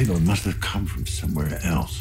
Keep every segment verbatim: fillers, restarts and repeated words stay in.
signal must have come from somewhere else.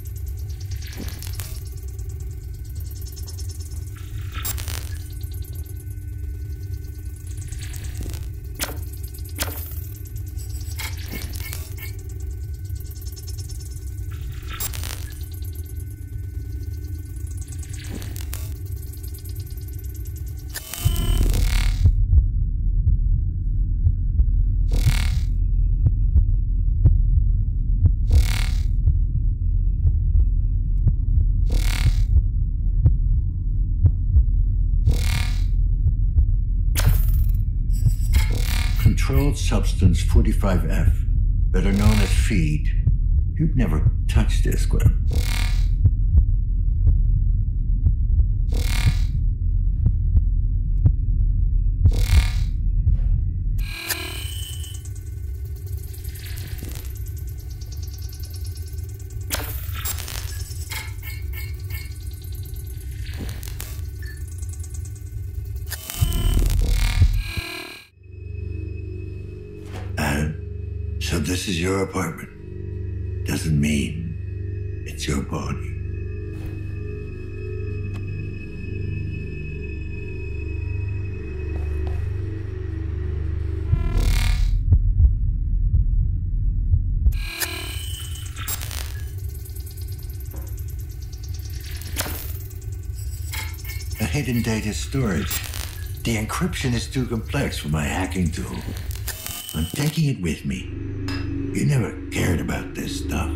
Controlled Substance forty-five F, better known as feed. You'd never touch this, Gwen. So this is your apartment. Doesn't mean it's your body. A hidden data storage. The encryption is too complex for my hacking tool. I'm taking it with me. You never cared about this stuff.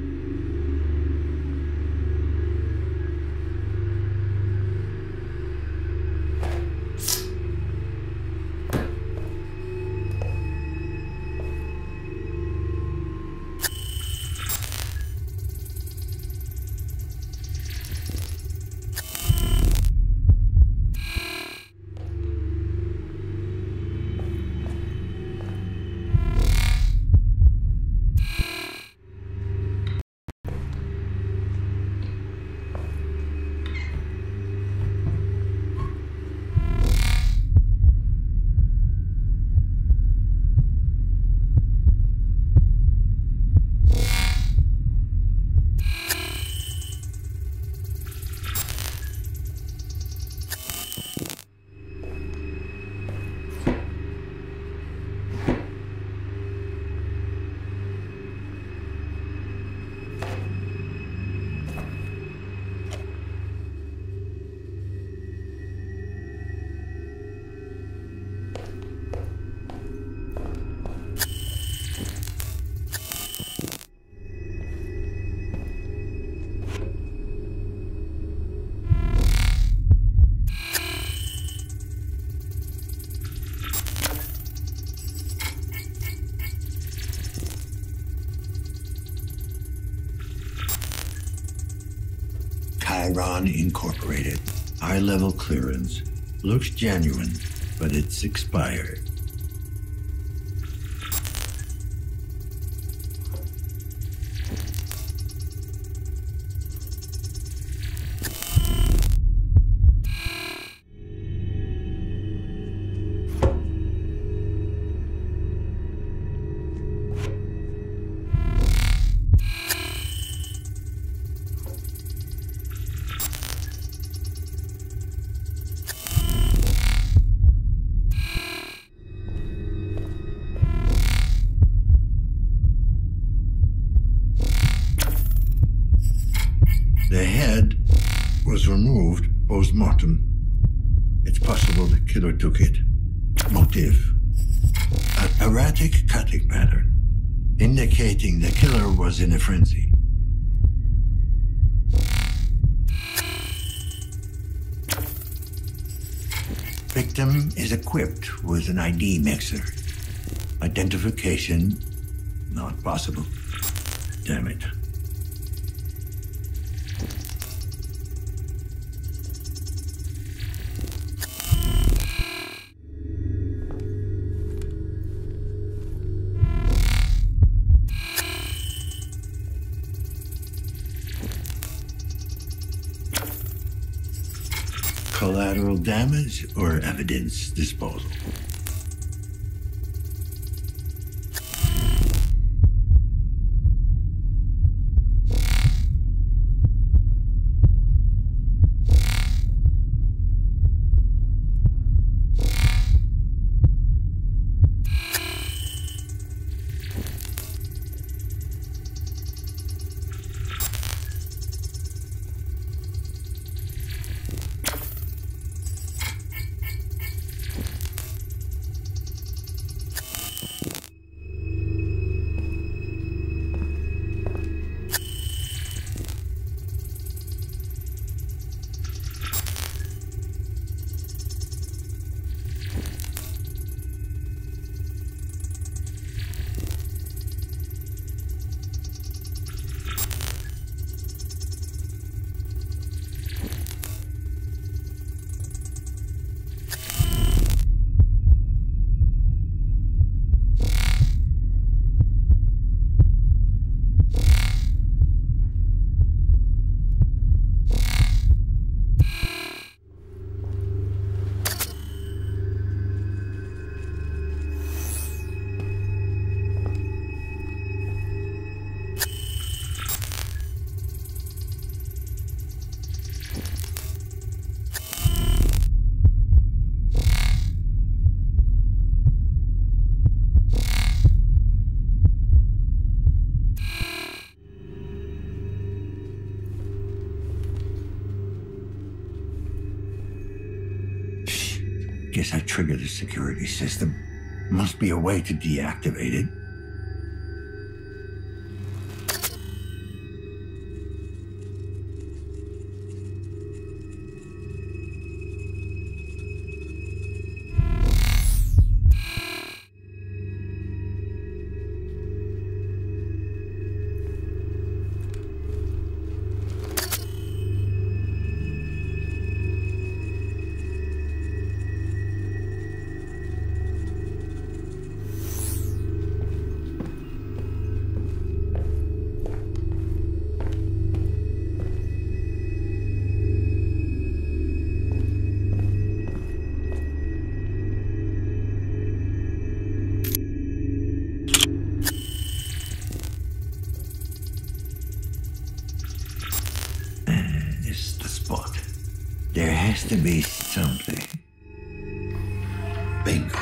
Chiron Incorporated. High-level clearance. Looks genuine, but it's expired. The head was removed post-mortem. It's possible the killer took it. Motive: an erratic cutting pattern, indicating the killer was in a frenzy. Victim is equipped with an I D mixer. Identification not possible. Damn it. Collateral damage or evidence disposal? guess I triggered the security system. Must be a way to deactivate it. There has to be something. Bingo.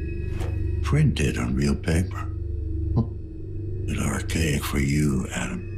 Printed on real paper. Huh. Bit archaic for you, Adam.